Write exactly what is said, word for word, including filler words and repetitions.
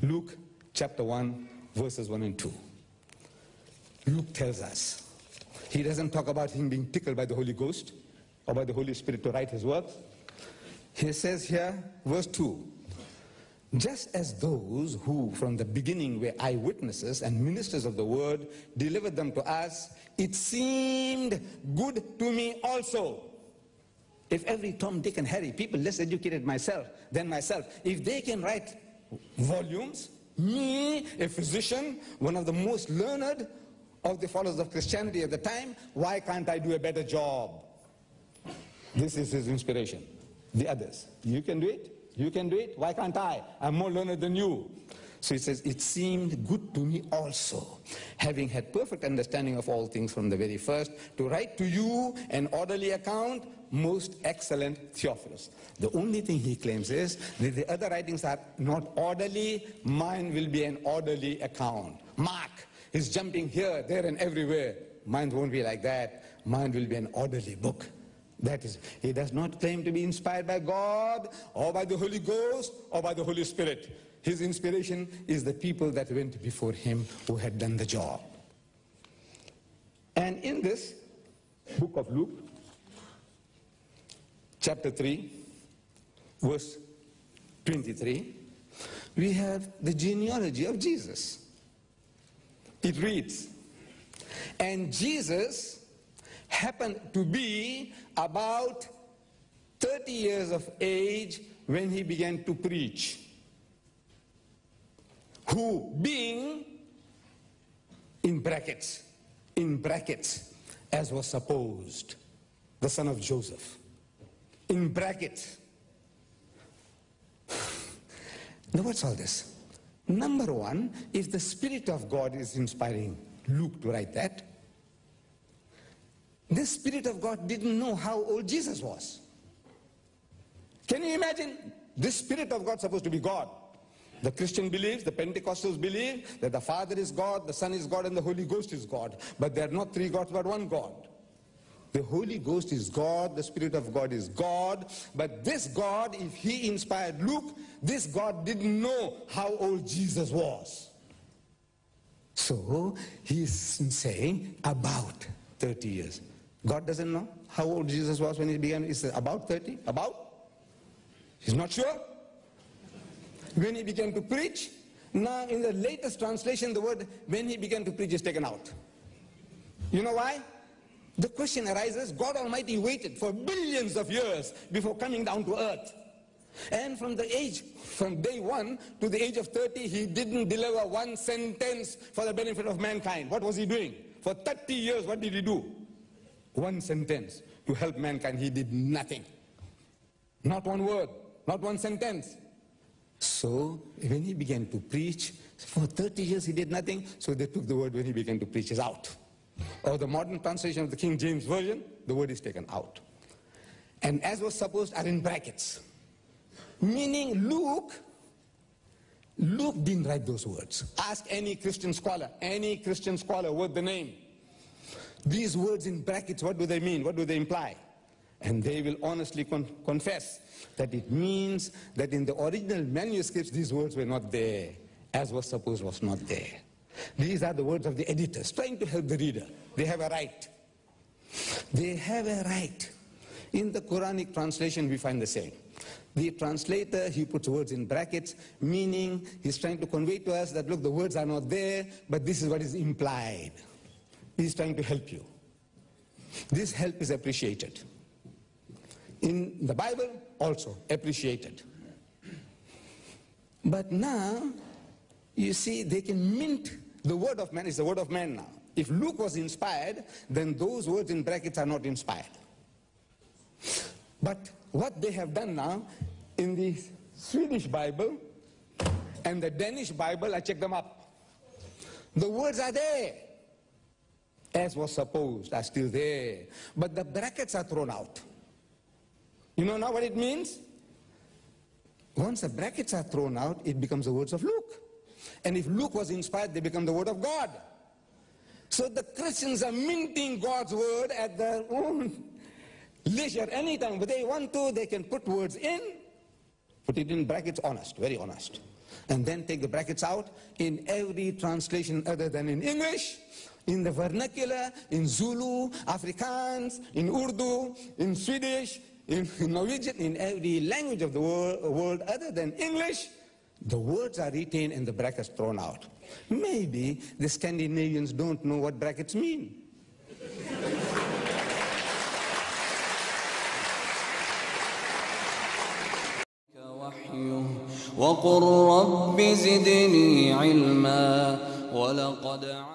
Luke chapter one, verses one and two. Luke tells us, he doesn't talk about him being tickled by the Holy Ghost or by the Holy Spirit to write his works. He says here, verse two, just as those who from the beginning were eyewitnesses and ministers of the word delivered them to us, it seemed good to me also. If every Tom, Dick and Harry, people less educated myself than myself, if they can write volumes, me, a physician, one of the most learned of the followers of Christianity at the time, why can't I do a better job? This is his inspiration. The others, you can do it, you can do it, why can't I? I'm more learned than you. So he says, it seemed good to me also, having had perfect understanding of all things from the very first, to write to you an orderly account, most excellent Theophilus. The only thing he claims is that the other writings are not orderly, mine will be an orderly account. Mark is jumping here, there and everywhere. Mine won't be like that. Mine will be an orderly book. That is, he does not claim to be inspired by God or by the Holy Ghost or by the Holy Spirit. His inspiration is the people that went before him who had done the job. And in this book of Luke, chapter three, verse twenty-three, we have the genealogy of Jesus. It reads, and Jesus happened to be about thirty years of age when he began to preach, who being, in brackets, in brackets, as was supposed, the son of Joseph, in brackets. Now what's all this? Number one, if the Spirit of God is inspiring Luke to write that, the Spirit of God didn't know how old Jesus was. Can you imagine? This Spirit of God is supposed to be God. The Christian believes, the Pentecostals believe that the Father is God, the Son is God, and the Holy Ghost is God. But they are not three gods, but one God. The Holy Ghost is God, the Spirit of God is God. But this God, if he inspired Luke, this God didn't know how old Jesus was. So he's saying about thirty years. God doesn't know how old Jesus was when he began. He said about thirty, about. He's not sure. When he began to preach, now in the latest translation, the word when he began to preach is taken out. You know why? The question arises, God Almighty waited for billions of years before coming down to earth. And from the age, from day one to the age of thirty, he didn't deliver one sentence for the benefit of mankind. What was he doing? For thirty years, what did he do? One sentence to help mankind. He did nothing. Not one word, not one sentence. So when he began to preach, for thirty years he did nothing, so they took the word when he began to preach is out. Or the modern translation of the King James Version, the word is taken out. And as was supposed are in brackets. Meaning Luke, Luke didn't write those words. Ask any Christian scholar, any Christian scholar worth the name. These words in brackets, what do they mean? What do they imply? And they will honestly con confess that it means that in the original manuscripts, these words were not there, as was supposed was not there. These are the words of the editors, trying to help the reader. They have a right. They have a right. In the Quranic translation, we find the same. The translator, he puts words in brackets, meaning he's trying to convey to us that, look, the words are not there, but this is what is implied. He's trying to help you. This help is appreciated. In the Bible, also appreciated. But now, you see, they can mint the word of man. Is the word of man now. If Luke was inspired, then those words in brackets are not inspired. But what they have done now, in the Swedish Bible and the Danish Bible, I checked them up. The words are there, as was supposed, are still there. But the brackets are thrown out. You know now what it means? Once the brackets are thrown out, it becomes the words of Luke. And if Luke was inspired, they become the word of God. So the Christians are minting God's word at their own leisure, anytime. But they want to, they can put words in, put it in brackets, honest, very honest. And then take the brackets out in every translation other than in English, in the vernacular, in Zulu, Afrikaans, in Urdu, in Swedish, in Norwegian, in every language of the world, world other than English. The words are retained and the brackets thrown out. Maybe the Scandinavians don't know what brackets mean. وقل رب زدني علما ولقد